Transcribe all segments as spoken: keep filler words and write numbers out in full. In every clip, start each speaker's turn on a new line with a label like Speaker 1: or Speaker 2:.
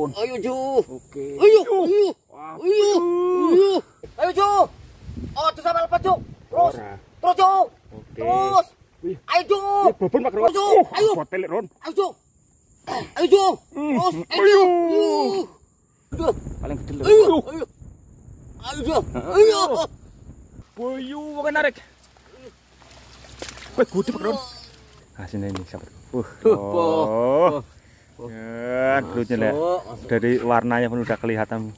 Speaker 1: Pakeron.
Speaker 2: Ayo Jo.
Speaker 1: Oke.
Speaker 2: Ayo, ayo.
Speaker 1: Wah,
Speaker 2: Ayo, ayo. Ayo Jo. Oh, terus sama lepas Jo. Terus.
Speaker 1: Ora.
Speaker 2: Terus Jo.
Speaker 1: Oke.
Speaker 2: Terus.
Speaker 1: Wih.
Speaker 2: Ayo Jo.
Speaker 1: Ya, babon Pakeron.
Speaker 2: Terus, Jo.
Speaker 1: Oh,
Speaker 2: Ayo.
Speaker 1: buat telik Ron.
Speaker 2: Ayo Jo. Ayo Jo.
Speaker 1: Hmm,
Speaker 2: Terus. Ayo.
Speaker 1: ayo.
Speaker 2: Ayo. Jo.
Speaker 1: Paling gede lho.
Speaker 2: Ayo. Ayo. Ayo Jo. Ayo.
Speaker 1: Boyu wong narik. Wih, gede Pakeron. Nah, sini ini sabar. Uh. Oh. Ya, glutnya lah. Dari warnanya pun udah kelihatan.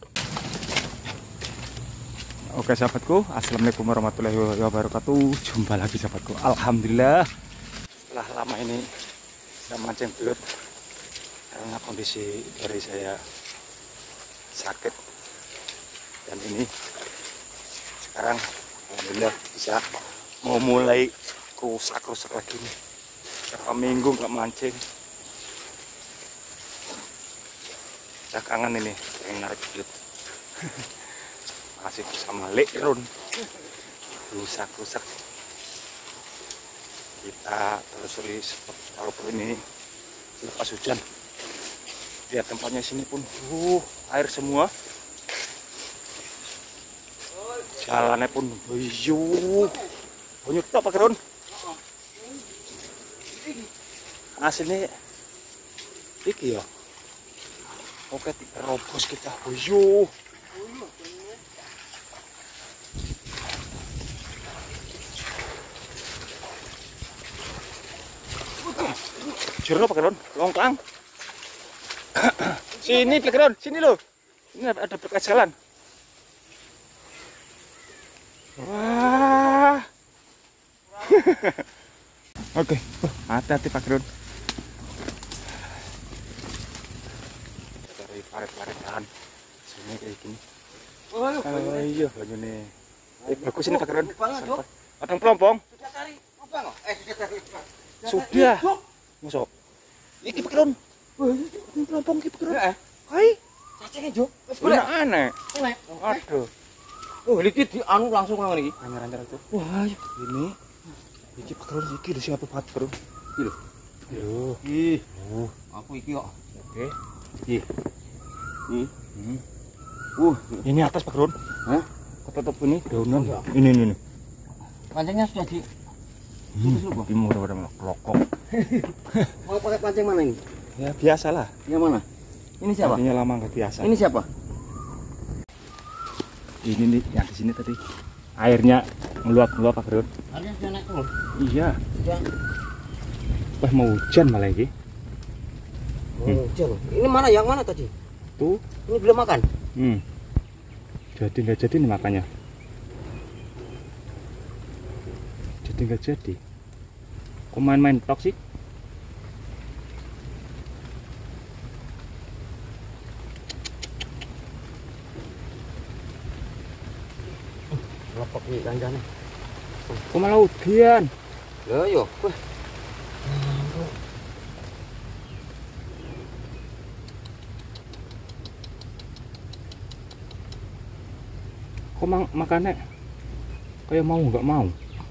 Speaker 1: Oke sahabatku, assalamualaikum warahmatullahi wabarakatuh. Jumpa lagi sahabatku. Alhamdulillah setelah lama ini saya mancing belut karena kondisi dari saya sakit, dan ini sekarang alhamdulillah bisa mau mulai rusak-rusak lagi nih. Berapa minggu nggak mancing, saya kangen ini pengen narik belut. Masih bersama Lekron, rusak-rusak. Kita telusuri walaupun ini lepas hujan. Lihat tempatnya sini pun, uh, air semua. Jalannya pun boyu, banyak tak Pak Ron. Aslinya iki ya. Oke, terobos kita boyu. Jero Pak Ron, longkang. Sini Pak Ron, sini loh. Ini ada berkas jalan. Wah. Oke, hati-hati Pak Ron. Dari parit-paritan. Sini kayak gini. Oh iya, banyak nih. Eh, bagus ini Pak Ron. Padang pelompong.
Speaker 2: Sudah cari lubang? Eh, sudah cari lubang.
Speaker 1: Sudah. Masuk. Iki Pak Ron. Padang pelompong iki Pak Ron.
Speaker 2: Heeh.
Speaker 1: Hai.
Speaker 2: Cacingnya Jo. Wis
Speaker 1: Boleh
Speaker 2: golek.
Speaker 1: aneh.
Speaker 2: Golek.
Speaker 1: Aduh.
Speaker 2: Oh, iki di anu langsung nang iki.
Speaker 1: Anyar-anyar itu.
Speaker 2: Wah,
Speaker 1: Ini. Iki Pak Ron iki lho siapa Pak Ron?
Speaker 2: iki lho.
Speaker 1: Yo.
Speaker 2: Ih,
Speaker 1: Oh,
Speaker 2: aku iki kok.
Speaker 1: oke.
Speaker 2: Ih. Ih.
Speaker 1: Hmm.
Speaker 2: Uh,
Speaker 1: Ini atas Pak Ron.
Speaker 2: hah?
Speaker 1: Ketutup ini daunan.
Speaker 2: Iya.
Speaker 1: Ini ini ini.
Speaker 2: Pancingnya sudah di
Speaker 1: Hmm. Ini mudah-mudahan kelokok.
Speaker 2: mau pakai pancing mana ini?
Speaker 1: Ya biasalah.
Speaker 2: Yang mana? Ini siapa?
Speaker 1: Artinya lama nggak biasa.
Speaker 2: Ini siapa?
Speaker 1: Ini nih yang di sini tadi. Airnya meluap-meluap Pak Ron.
Speaker 2: Airnya sudah naik turun.
Speaker 1: Iya.
Speaker 2: Sudah.
Speaker 1: Wah mau hujan malah ini.
Speaker 2: Oh, jauh. Ini mana yang mana tadi?
Speaker 1: Tuh.
Speaker 2: Ini belum makan.
Speaker 1: Hmm. Jadi nggak jadi nih makanya. Jadi nggak jadi. Kok main-main tok sih?
Speaker 2: Lepok nih ganjane.
Speaker 1: Kok malah udian?
Speaker 2: Loh yo. Wah.
Speaker 1: Kok mak makannya kayak mau nggak mau?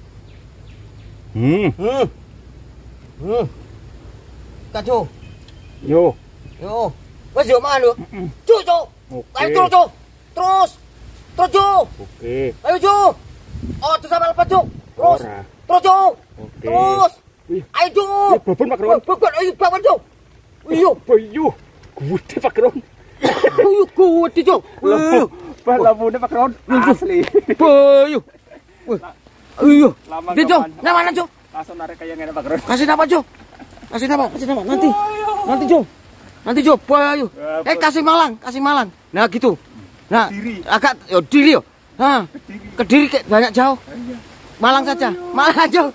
Speaker 1: Hmm.
Speaker 2: Hmm. Hmm. Kacu.
Speaker 1: Yo.
Speaker 2: Yo. Wes yo mana lu?
Speaker 1: Mm-mm.
Speaker 2: Cuk, cuk.
Speaker 1: Oke.
Speaker 2: Ayo terus, cuk. Terus. Terus, cuk.
Speaker 1: Oke.
Speaker 2: Ayo, cuk. Oh, terus sama lepas, cuk. Terus.
Speaker 1: Ora.
Speaker 2: Terus, cuk.
Speaker 1: Oke.
Speaker 2: Terus.
Speaker 1: Wih.
Speaker 2: Ayo, cuk.
Speaker 1: Wih, babon Pak Ron.
Speaker 2: Babon, ayo babon, cuk. Ayo.
Speaker 1: Bayu. Gede Pak Ron.
Speaker 2: Ayo, gede, cuk. Ayo.
Speaker 1: Balabune Pak Ron. Asli.
Speaker 2: Ayo. Ayo.
Speaker 1: Lama
Speaker 2: Di,
Speaker 1: nggak
Speaker 2: cuk.
Speaker 1: mancing.
Speaker 2: Nah, mana, cuk?
Speaker 1: Langsung narik kayak ngene Pak Ron.
Speaker 2: Kasih nama, cuk. Kasih nama, kasih nama. Nanti. Nanti, cuk. Nanti, cuk. Ayo. Eh, kasih malang, kasih malang. Nah, gitu. Nah,
Speaker 1: Kediri.
Speaker 2: agak yo diri yo. Nah, Kediri kayak banyak jauh. Malang saja. Malang jauh.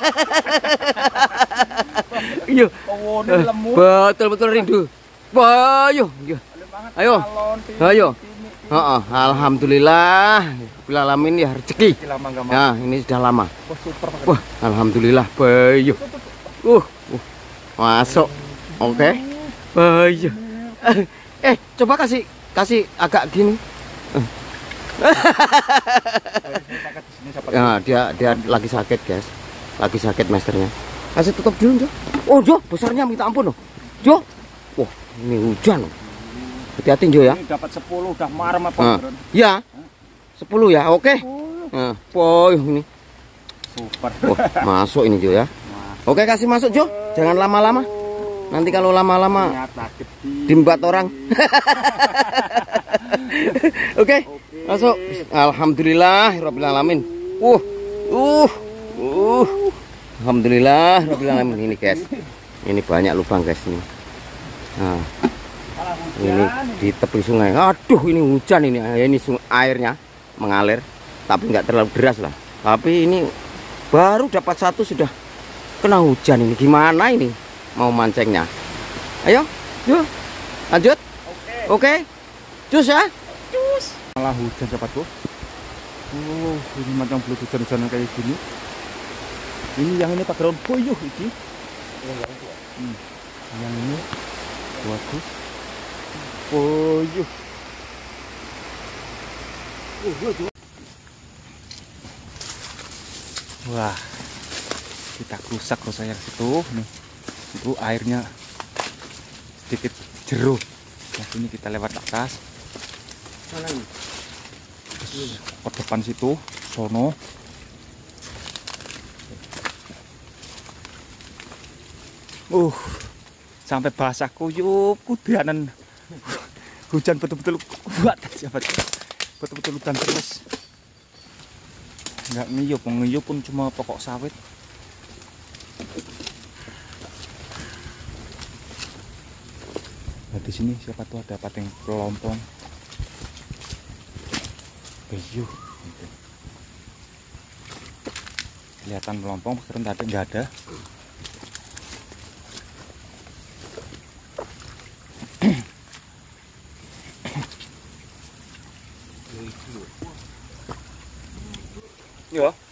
Speaker 2: Iya.
Speaker 1: Oh,
Speaker 2: Eh, betul betul rindu. Ayo, iya. Ayo. Ayo. Heeh, alhamdulillah. Bila alamin ya rezeki.
Speaker 1: Lama nggak makan.
Speaker 2: Nah, ini sudah lama.
Speaker 1: Wah, super Pak Ron.
Speaker 2: Wah, alhamdulillah. Bayu. Uh, uh. Masuk. Oke. Bayu. Eh, eh, coba kasih kasih agak gini. Ya, dia dia lagi sakit, guys. Lagi sakit masternya. Kasih tutup dulu, Jo. Oh, Jo, besarnya minta ampun loh. Jo. Wah, ini hujan loh. Hati-hati Jo ya.
Speaker 1: Ini dapat sepuluh udah marem apa,
Speaker 2: Nah,
Speaker 1: Bro?
Speaker 2: ya. sepuluh ya. Oke. Nah, poy ini.
Speaker 1: Super.
Speaker 2: Wah, masuk ini Jo ya. Oke, kasih masuk Jo. Jangan lama-lama. Nanti kalau lama-lama dimbat orang. Oke, masuk. Alhamdulillah rabbil alamin. Uh. Uh. Uh. Alhamdulillah rabbil alamin ini, guys. Ini banyak lubang, guys ini. Nah, ini di tepi sungai. Aduh, ini hujan ini. Ini sungai, airnya mengalir, tapi nggak terlalu deras lah. Tapi ini baru dapat satu sudah kena hujan ini. Gimana ini mau mancingnya? Ayo, yuk lanjut. Oke, cus ya.
Speaker 1: Cus. Malah hujan sahabatku. Oh, ini macam belum hujan-hujanan kayak gini. Ini yang ini Pak Ground boyuh ini. Hmm. Yang ini bagus. Boyuh. Wah, kita rusak rusak yang situ nih. Itu airnya sedikit jeruk. Nah, ini kita lewat atas.
Speaker 2: Mana ini?
Speaker 1: Terus ke depan situ, sono. Uh, sampai basah kuyup, kudanan. Hujan betul-betul kuat, sahabat. Betul-betul hujan terus. Nggak ngiyup, ngiyup pun cuma pokok sawit. Nah, di sini siapa tahu ada pating pelompong. Beyuh. Gitu. Kelihatan pelompong, keren tadi nggak ada. Ya.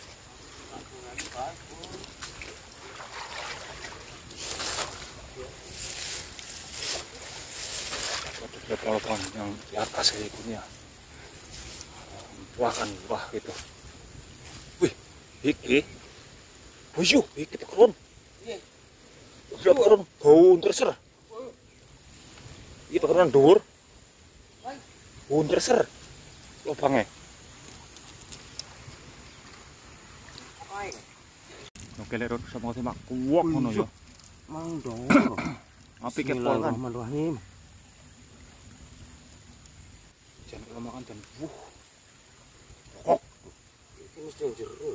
Speaker 1: Ada pelompong yang di atas kayak gini ya. Wah kan, wah gitu. Wih, iki. Buyuh, iki tekron. Iya. Tekron, bau terser. Iki tekron dhuwur. Bau terser. Lubangnya. Oke, lek sama sama kuwak ngono ya.
Speaker 2: Mang dong.
Speaker 1: Api kepol kan.
Speaker 2: Bismillahirrahmanirrahim.
Speaker 1: Jangan kalau makan dan wuh.
Speaker 2: Kok. Ini mesti jeruk.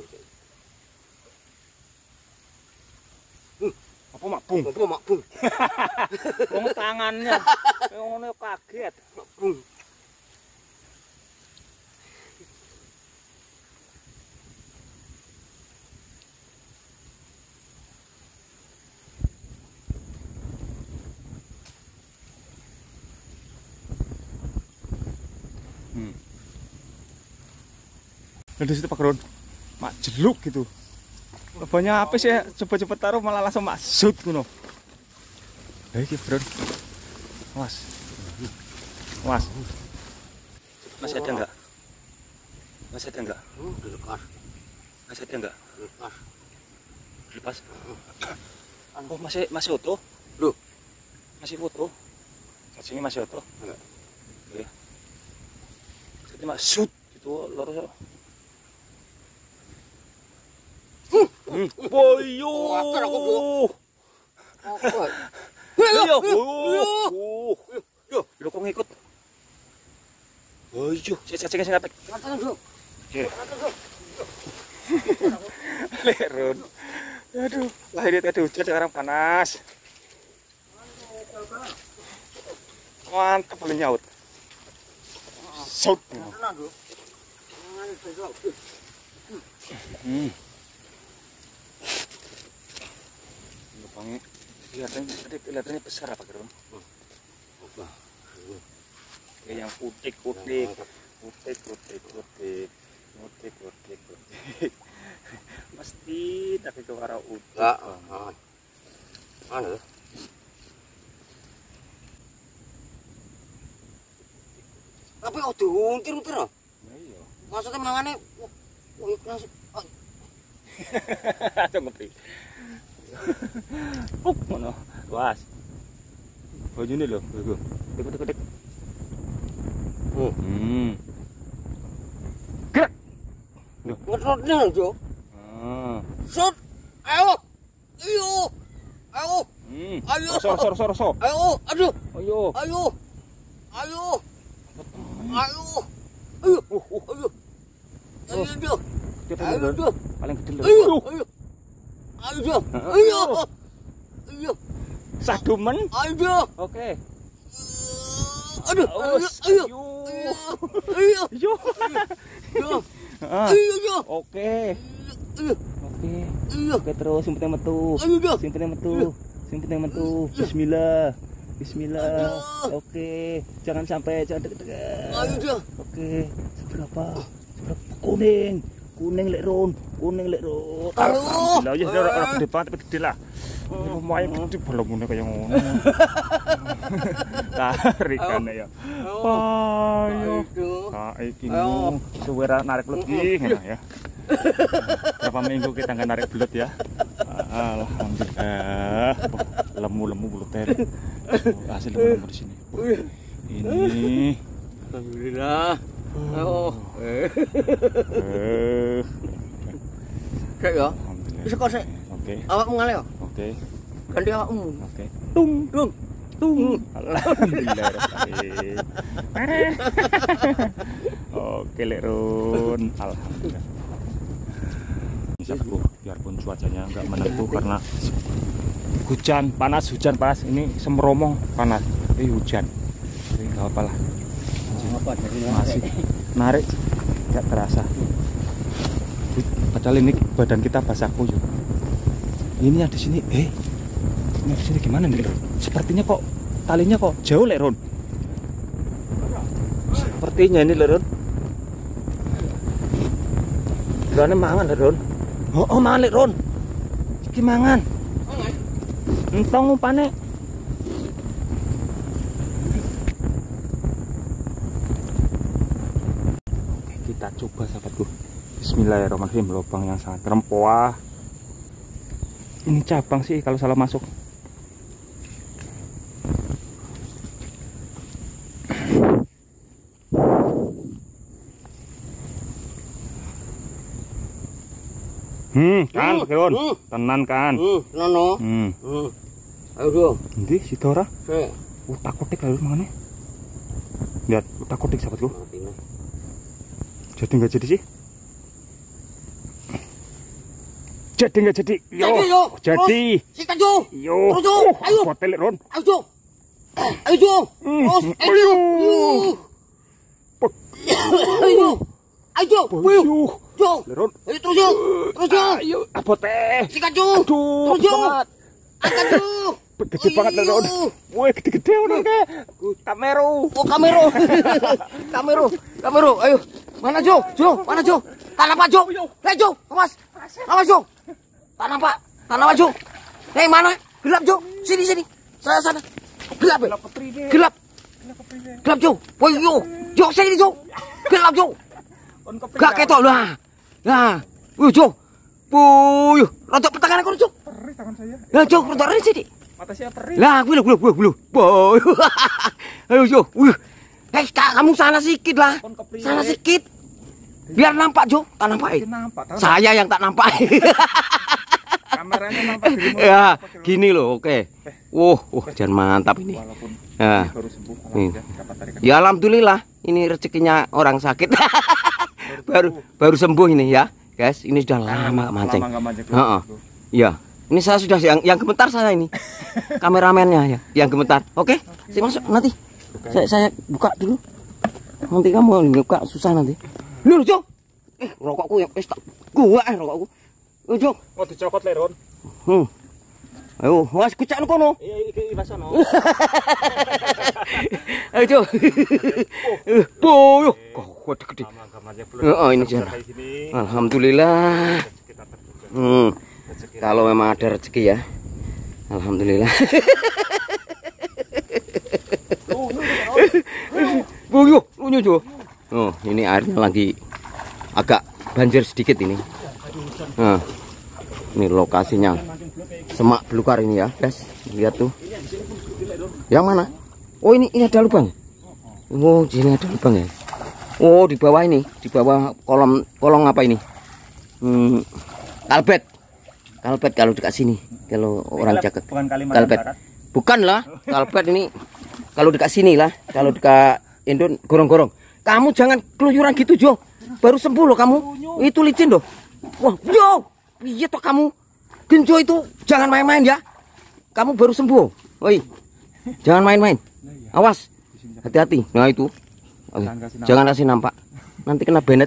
Speaker 1: Apa makbung?
Speaker 2: Apa makbung?
Speaker 1: Wong tangannya. Ngono kaget.
Speaker 2: Makbung.
Speaker 1: Hmm. Dan di situ Pak Ron, mak jeluk gitu. Banyak apa sih? Coba-coba taruh malah langsung masuk kuno. Baik ya Bro. Was. Was. Masih ada enggak? Masih ada enggak?
Speaker 2: Lepas.
Speaker 1: Masih ada enggak?
Speaker 2: Lepas.
Speaker 1: Lepas. Oh, masih masih utuh?
Speaker 2: Loh,
Speaker 1: masih utuh. Cacingnya masih utuh?
Speaker 2: Enggak.
Speaker 1: Oke. Jadi masuk itu lurus. Hmm. Boyo. Iya, oh. Yo, lu kok ngikut? Boyo, saya cacingnya sing apik. Oke. Lerun. Aduh, lah ini tadi hujan sekarang panas. Mantap boleh nyaut. Saut. Hmm. Lubangnya kelihatannya tadi kelihatannya besar apa Geron? Kayak yang putik putik putik putik putik putik putik putik. Mesti tapi ke arah utik.
Speaker 2: enggak. Mana? Tapi kok diuntir-untir loh.
Speaker 1: Iya.
Speaker 2: Maksudnya mangane oh iya langsung.
Speaker 1: Aja ngepi. Up mana? Was. Baju ini loh, bagus. Dek dek dek.
Speaker 2: Hmm.
Speaker 1: Gerak.
Speaker 2: Ngetrotnya Jo.
Speaker 1: Ah.
Speaker 2: Sut. Ayo. Ayo. Ayo.
Speaker 1: Hmm.
Speaker 2: Ayo.
Speaker 1: So so so so.
Speaker 2: Ayo. Aduh.
Speaker 1: Ayo.
Speaker 2: Ayo. Ayo. Ayo. Ayo. Ayo. Ayo Jo. Ayo Jo.
Speaker 1: Paling gede lho.
Speaker 2: Ayo. Ayo. Ayo Jo. Ayo. Ayo.
Speaker 1: Sadumen.
Speaker 2: Ayo.
Speaker 1: Oke.
Speaker 2: Aduh. Ayo. Ayo. Ayo.
Speaker 1: Yo.
Speaker 2: Ayo.
Speaker 1: Ah.
Speaker 2: Ayo.
Speaker 1: Oke.
Speaker 2: Ayo.
Speaker 1: Oke.
Speaker 2: Ayo.
Speaker 1: Oke terus sing penting metu.
Speaker 2: Ayo Jo.
Speaker 1: Sing penting metu. Sing penting metu. Bismillah. Bismillah. Oke. Jangan sampai jangan deket-deket.
Speaker 2: Ayo Jo.
Speaker 1: Oke. Seberapa? Seberapa? Kuning. Kuning lek Ron. Kuning lek Ron.
Speaker 2: Aduh.
Speaker 1: Alhamdulillah ya ora ora gede banget tapi gede lah. Lumayan gede balongnya kayak ngono. Tarikane ya. Ayo. Saiki nu suwe ra narik lagi ngono ya. Berapa minggu kita nggak narik belut ya. Alhamdulillah. Lemu-lemu bulu ter. Hasil lemu di sini. Ini.
Speaker 2: Alhamdulillah. Oh. Eh.
Speaker 1: Eh.
Speaker 2: Kayak ya.
Speaker 1: Alhamdulillah.
Speaker 2: Bisa kok sik.
Speaker 1: Oke.
Speaker 2: Awakmu ngale ya?
Speaker 1: Oke.
Speaker 2: Ganti awakmu.
Speaker 1: Oke. Tung.
Speaker 2: Dung.
Speaker 1: Tung. Alhamdulillah. Oke, Lek Run. Alhamdulillah. Bisa aku biarpun cuacanya nggak menentu karena hujan panas hujan panas ini semeromong panas ini hujan jadi nggak apa lah masih narik nggak terasa padahal ini badan kita basah kuyup ini yang di sini eh ini di sini gimana nih Ron? Sepertinya kok talinya kok jauh Lek Ron sepertinya ini Lek Ron Ron mangan Lek Ron oh, oh mangan Lek Ron iki mangan entong umpane kita coba sahabatku. Bismillahirrahmanirrahim. Lubang yang sangat rempoah ini cabang sih kalau salah masuk. Hmm, kan, Pak Ron.
Speaker 2: Hmm.
Speaker 1: Tenan kan.
Speaker 2: Hmm, nono.
Speaker 1: Hmm.
Speaker 2: Hmm. Ayo dong.
Speaker 1: Nanti si Dora.
Speaker 2: Sik.
Speaker 1: Utak-utik kalau mana? Lihat, utak-utik sahabatku.
Speaker 2: Mati nih.
Speaker 1: Jadi nggak jadi sih? Jadi nggak jadi? Yo,
Speaker 2: Jadi, yo.
Speaker 1: jadi.
Speaker 2: Sikat Jo.
Speaker 1: Yo,
Speaker 2: Terus, Jo.
Speaker 1: oh,
Speaker 2: Ayo.
Speaker 1: buat telik Ron.
Speaker 2: Ayo Jo. Ayo Jo.
Speaker 1: Hmm.
Speaker 2: Terus, ayo
Speaker 1: Ayo.
Speaker 2: Jo. Ayo. Ayo Jo. Ayo.
Speaker 1: Ayo.
Speaker 2: Jo.
Speaker 1: Ron.
Speaker 2: Ayo terus Jo. Terus Jo.
Speaker 1: Ayo, apa teh?
Speaker 2: Sikat Jo.
Speaker 1: Aduh,
Speaker 2: Terus Jo.
Speaker 1: banget.
Speaker 2: Angkat Jo.
Speaker 1: Gede banget Ron. Woi, gede-gede udah kayak kamera.
Speaker 2: Oh, kamera. Kamera. Kamera. Ayo. Mana Jo? Jo, mana Jo? Tak nampak Jo. Hei Jo, awas. Awas Jo. Tak nampak. Tak nampak Jo. Hei mana? Gelap Jo. Sini sini. Saya sana. Gelap.
Speaker 1: Gelap petri deh.
Speaker 2: Gelap. Gelap Jo. Woi Jo. Jo sini Jo. Gelap Jo. Gak ketok lah. Nah. Woi Jo. Woi, rontok tangan aku Jo.
Speaker 1: Perih tangan saya.
Speaker 2: Lah Jo, rontok ini sini.
Speaker 1: Mata saya perih.
Speaker 2: Lah, gue lo, gue lo, gue lo. Boy. Ayo Jo. Wih. Hei, kamu sana sedikit lah. Sana sedikit. Biar nampak Jo, tak nampak.
Speaker 1: Nampak.
Speaker 2: Saya yang tak nampak.
Speaker 1: Kameranya nampak dirimu.
Speaker 2: Ya, gini loh, oke. Wah, wah, jangan mantap ini.
Speaker 1: Walaupun
Speaker 2: Ya.
Speaker 1: baru sembuh,
Speaker 2: Hmm.
Speaker 1: alhamdulillah dapat tarikan.
Speaker 2: Ya alhamdulillah, ini rezekinya orang sakit. baru baru sembuh ini ya, guys. Ini sudah lama mancing.
Speaker 1: Lama nggak mancing.
Speaker 2: Heeh. Iya. Ini saya sudah yang yang gemetar saya ini. Kameramennya ya, yang gemetar. Oke, saya masuk nanti. Saya saya buka dulu. Nanti kamu buka susah nanti. Lu, Jo. Eh, rokokku yang pesta. Gua eh rokokku. Lu, Jo.
Speaker 1: Mau dicopot Leron.
Speaker 2: Hmm. Ayo, was kucak nu kono.
Speaker 1: Iya, iki basono.
Speaker 2: Ayo, Jo. Eh, boyo. Kok gede. Oh, ini jalan. Alhamdulillah. Hmm. Kalau memang ada rezeki ya. Alhamdulillah. Boyo, lunyu Jo. Oh, ini airnya lagi agak banjir sedikit ini. Nah, ini lokasinya semak belukar ini ya, guys. Lihat tuh. Yang mana? Oh, ini ini ada lubang. Oh, di sini ada lubang ya. Oh, di bawah ini, di bawah kolom kolong apa ini? Hmm, kalbet. Kalbet kalau dekat sini. Kalau orang Jakarta.
Speaker 1: Bukan Kalimantan
Speaker 2: Kalbet.
Speaker 1: Barat.
Speaker 2: Bukan lah, kalbet ini kalau dekat sini lah, kalau dekat Indon gorong-gorong. Kamu jangan keluyuran gitu, Jo. Baru sembuh loh kamu. Itu licin loh. Wah, Jo. Iya toh kamu. Genjo itu jangan main-main ya. Kamu baru sembuh. Woi. Jangan main-main. Awas. Hati-hati. Nah itu. Jangan kasih nampak. Nanti kena Bennett.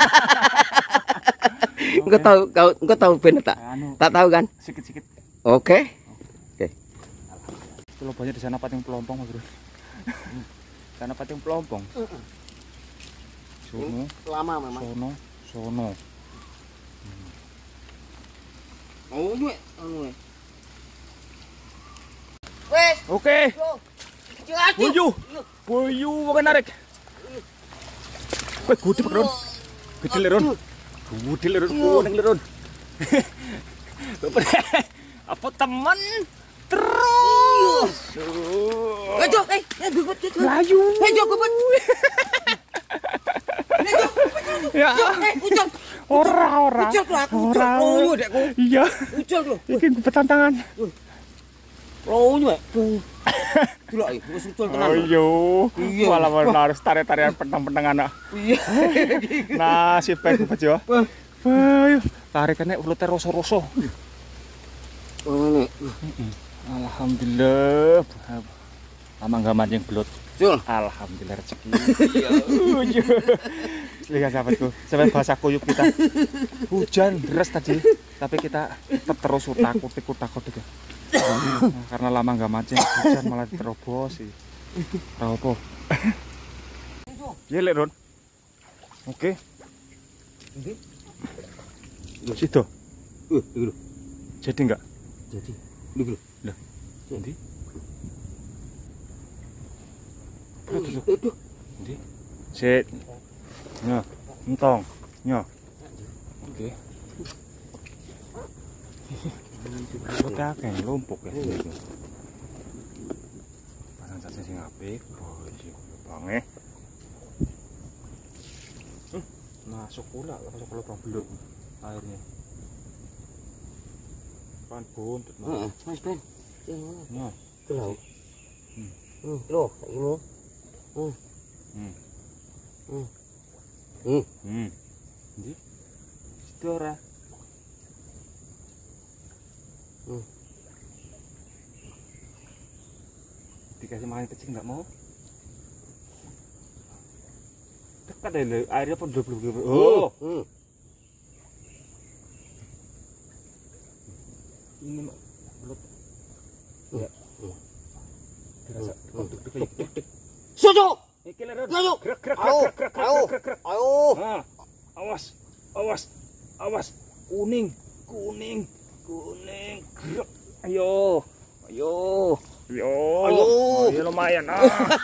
Speaker 2: Engkau tahu kau engkau tahu Bennett tak? Tak tahu kan?
Speaker 1: Sikit-sikit.
Speaker 2: Oke. Oke.
Speaker 1: Kalau banyak di sana pating pelompong, Bro. Sana pating pelompong. Sono,
Speaker 2: Lama memang.
Speaker 1: sono, sono.
Speaker 2: Oh, gue, anu. Wes.
Speaker 1: Oke. Boyu. Boyu mau narik. Kowe gede Pak Ron. Gede le Ron. Gede le Ron, kuning le Ron. Apa teman? Terus.
Speaker 2: Ayo, eh, eh, gubet, gubet.
Speaker 1: Layu.
Speaker 2: Ayo, gubet.
Speaker 1: Ya.
Speaker 2: Eh, ucap.
Speaker 1: Ora, ora.
Speaker 2: Ucap tuh aku, ucap.
Speaker 1: Ora.
Speaker 2: Loyo dekku.
Speaker 1: Iya.
Speaker 2: Ucap loh.
Speaker 1: Iki gubet tantangan.
Speaker 2: Loyo, eh. Delok iki, wis ucul tenan.
Speaker 1: Oh iya.
Speaker 2: Iya.
Speaker 1: Malah malah harus tarian-tarian pentang-pentangan.
Speaker 2: Iya.
Speaker 1: Nasib baik gubet yo. Wah, tarikannya ulute roso-roso.
Speaker 2: Oh, ini.
Speaker 1: Alhamdulillah. Lama nggak mancing belut.
Speaker 2: Cul.
Speaker 1: Alhamdulillah rezeki. Lihat sahabatku, sampai bahasa kuyup kita. Hujan deras tadi, tapi kita tetap terus takut, takut, takut juga. Nah, karena lama nggak mancing, hujan malah terobos sih. Apa? Ya, Lek Ron. Oke. Situ.
Speaker 2: Uh, dulu.
Speaker 1: Jadi enggak?
Speaker 2: Jadi, dulu.
Speaker 1: Lah, jadi?
Speaker 2: Aduh, aduh.
Speaker 1: Jadi, sit. Nya, entong, nya. Oke. Kote akeh lumpuk ya. Pasang saja sing apik, boy. Bange. Masuk pula, masuk ke lubang belut airnya. Pan buntut.
Speaker 2: Heeh, Mas Ben.
Speaker 1: Nya.
Speaker 2: Ke laut.
Speaker 1: Hmm.
Speaker 2: Hmm, loh, kayak gini. Hmm.
Speaker 1: Hmm.
Speaker 2: Hmm. Hmm.
Speaker 1: Hmm. Ndi? Situ ora.
Speaker 2: Hmm.
Speaker 1: Dikasih makan kecil nggak mau? Dekat deh, airnya pun dua puluh. Oh.
Speaker 2: Hmm.
Speaker 1: Ini mak belut.
Speaker 2: Ya.
Speaker 1: Dirasa untuk diklik.
Speaker 2: Susu.
Speaker 1: Iki leren.
Speaker 2: Ayo.
Speaker 1: Gerak gerak
Speaker 2: Ayo.
Speaker 1: gerak gerak
Speaker 2: Ayo.
Speaker 1: gerak gerak.
Speaker 2: Ayo.
Speaker 1: Nah, awas. Awas. Awas. Kuning. Kuning. Kuning. Gerak. Ayo. Ayo. Ayo.
Speaker 2: Ayo.
Speaker 1: Ayo lumayan. Ah.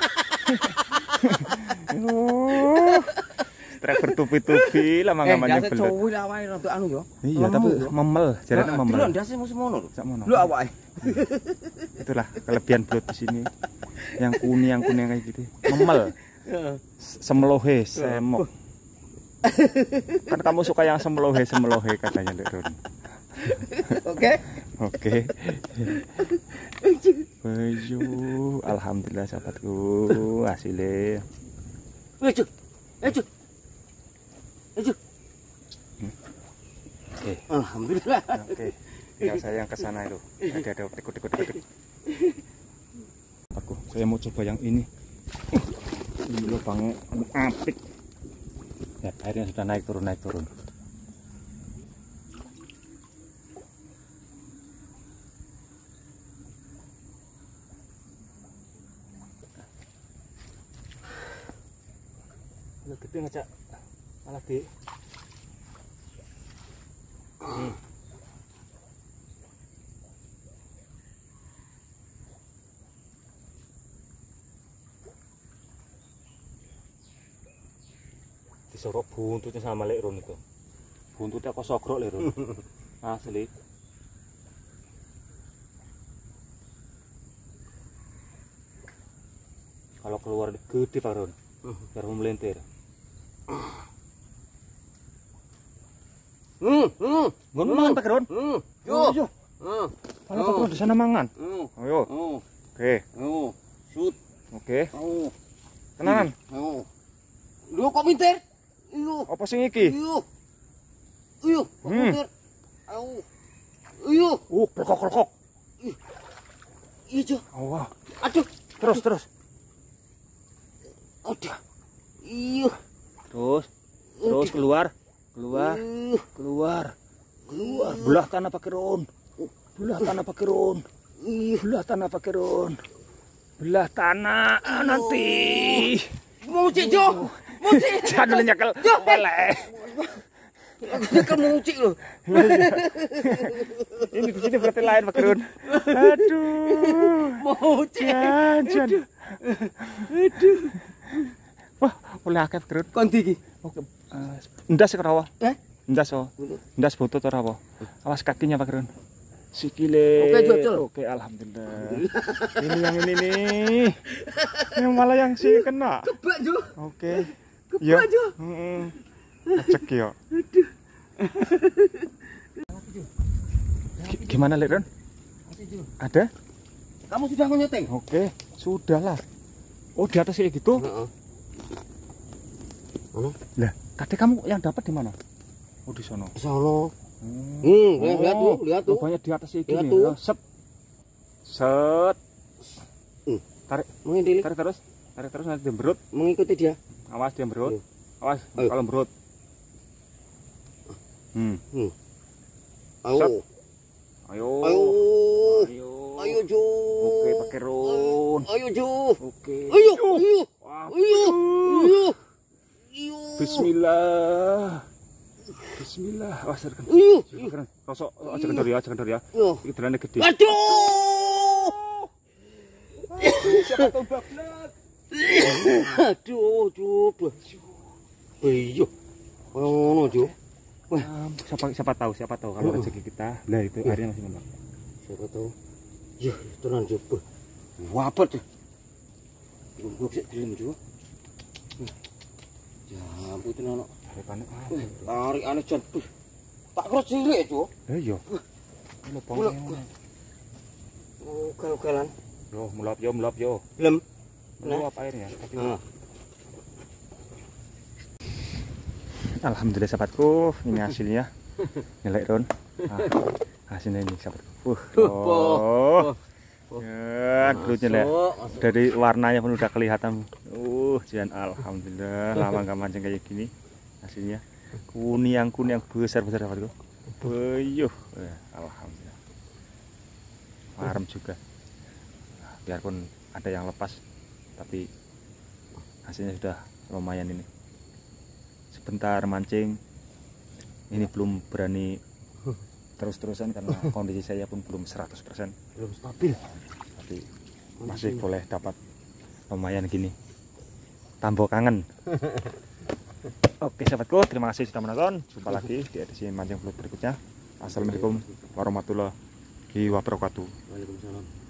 Speaker 1: Ayo. Trek bertubi-tubi lama nggak mancing belut.
Speaker 2: cowok lah wae rada anu yo.
Speaker 1: Iya, tapi memel, jarane memel.
Speaker 2: Delok ndase mesti mono lho.
Speaker 1: Sak mono.
Speaker 2: Lho awake.
Speaker 1: Itulah kelebihan belut di sini. Yang kuning, yang kuning kayak gitu. Memel. Semelohe, semok. Kan kamu suka yang semelohe, semelohe katanya, Dek Ron.
Speaker 2: Oke.
Speaker 1: Oke. Ayo, alhamdulillah sahabatku, hasilnya.
Speaker 2: Ayo. Ayo. Ayo.
Speaker 1: Oke.
Speaker 2: Alhamdulillah.
Speaker 1: Oke. Tinggal saya yang ke sana itu. Ada ada tikut tikut tikut. Aku, saya mau coba yang ini. Ini lubangnya apik. Ya, airnya sudah naik turun naik turun. Udah gede ngajak malah di. Hmm. Disorok buntutnya sama Lek Ron itu. Buntutnya kok sogrok Lek Ron. Asli. Kalau keluar gede Pak Ron. Biar memelintir.
Speaker 2: Hmm, hmm.
Speaker 1: Ngon mangan Pak Ron.
Speaker 2: Hmm. Yo.
Speaker 1: Yo.
Speaker 2: Hmm.
Speaker 1: Kalau Pak Ron di sana mangan.
Speaker 2: Hmm.
Speaker 1: Ayo.
Speaker 2: Oh.
Speaker 1: Oke.
Speaker 2: Oh. Shoot.
Speaker 1: Oke.
Speaker 2: Oh.
Speaker 1: Tenanan.
Speaker 2: Oh. Lu kok pinter? Iyo.
Speaker 1: Apa sing iki?
Speaker 2: Iyo. Iyo, kok
Speaker 1: Hmm.
Speaker 2: pinter? Au. Iyo.
Speaker 1: Uh, klokok-klokok.
Speaker 2: Iya, Jo.
Speaker 1: Oh,
Speaker 2: Aduh.
Speaker 1: terus terus.
Speaker 2: Aduh. Iyo.
Speaker 1: Terus. Terus keluar. Keluar.
Speaker 2: Iyo.
Speaker 1: Keluar. Keluar. Belah tanah pakai ron. Belah tanah pakai ron.
Speaker 2: Iyo.
Speaker 1: Belah tanah pakai ron. Belah tanah ah, nanti.
Speaker 2: Mucik, Jo. Mucik.
Speaker 1: Jangan dulu nyekel. Boleh.
Speaker 2: Nyekel mucik loh.
Speaker 1: Ini di sini berarti lain pakai ron. Aduh.
Speaker 2: Mucik.
Speaker 1: Jangan. Aduh. Wah, boleh akeh pakai ron.
Speaker 2: Konti iki.
Speaker 1: Oke. Uh, ndas ya rawa.
Speaker 2: Eh?
Speaker 1: Ndas oh. Ndas botol ora apa? Awas kakinya Pak Ron. Sikile.
Speaker 2: Oke, Jojol.
Speaker 1: Oke, alhamdulillah. Ini yang ini nih. Yang malah yang si kena.
Speaker 2: Kebak, Jo.
Speaker 1: Oke.
Speaker 2: Kebak, Jo.
Speaker 1: Heeh. Cek yo.
Speaker 2: Aduh.
Speaker 1: G- Gimana, Lek Ron? Ada?
Speaker 2: Kamu sudah ngonyoteng?
Speaker 1: Oke, sudahlah. Oh, di atas kayak gitu?
Speaker 2: Heeh. Mana?
Speaker 1: Lah, tadi kamu yang dapat di mana? Oh, di sono.
Speaker 2: Sono.
Speaker 1: Hmm,
Speaker 2: Hmm, lihat tuh, lihat tuh.
Speaker 1: Banyak di atas kayak
Speaker 2: Lihat
Speaker 1: gini.
Speaker 2: tuh.
Speaker 1: Ya, set. Set.
Speaker 2: Hmm.
Speaker 1: Tarik,
Speaker 2: Mengintili,
Speaker 1: tarik terus. Tarik terus nanti dia berut.
Speaker 2: mengikuti dia.
Speaker 1: Awas dia berut.
Speaker 2: Ayo.
Speaker 1: Awas
Speaker 2: Ayo.
Speaker 1: kalau berut. Hmm.
Speaker 2: Hmm.
Speaker 1: Set.
Speaker 2: Ayo.
Speaker 1: Ayo.
Speaker 2: Ayo.
Speaker 1: Ayo.
Speaker 2: Ayo, Jo.
Speaker 1: Oke, pakai ron.
Speaker 2: Ayo, Jo.
Speaker 1: Oke.
Speaker 2: Ayo, ayo.
Speaker 1: Wah,
Speaker 2: Ayo. Ayo. Ayo.
Speaker 1: Bismillah. Bismillah. Awas tekan.
Speaker 2: Ayo.
Speaker 1: Tekan. Rosok aja kendor ya, aja kendor ya.
Speaker 2: Yo.
Speaker 1: Iki delane gede.
Speaker 2: Aduh.
Speaker 1: Siapa tahu bablas.
Speaker 2: Aduh, coba. Iya. Ngono, Jo. Wah,
Speaker 1: Siapa siapa tahu, siapa tahu kalau rezeki kita. Lah itu airnya masih menang.
Speaker 2: siapa tahu. Ya, tenan coba. Wapet. Tunggu sik gelem, Jo. Ya, ampun tenan.
Speaker 1: Tarikane.
Speaker 2: Tarik ane jan. Tak kira cilik, Jo.
Speaker 1: Lah iya.
Speaker 2: Mulak. Oh, ugal-ugalan.
Speaker 1: Yo, mulap yo, mulap yo.
Speaker 2: Gelem.
Speaker 1: Meluap airnya.
Speaker 2: Nah.
Speaker 1: Alhamdulillah sahabatku, ini hasilnya. Nilai Ron. Ah, hasilnya ini sahabatku. Uh, oh. Ya, kulitnya lihat. Dari warnanya pun udah kelihatan. Uh, jangan alhamdulillah lama nggak mancing kayak gini. Hasilnya kuning kuning besar-besar sahabatku. Beuh, eh, alhamdulillah. Marem juga. Nah, biarpun ada yang lepas, tapi hasilnya sudah lumayan ini. Sebentar mancing, ini belum berani terus-terusan karena kondisi saya pun belum seratus persen,
Speaker 2: Belum stabil.
Speaker 1: tapi masih boleh dapat lumayan gini. Tambah kangen. Oke sahabatku, terima kasih sudah menonton. Jumpa lagi di edisi mancing vlog berikutnya. Assalamualaikum warahmatullahi wabarakatuh.
Speaker 2: Waalaikumsalam.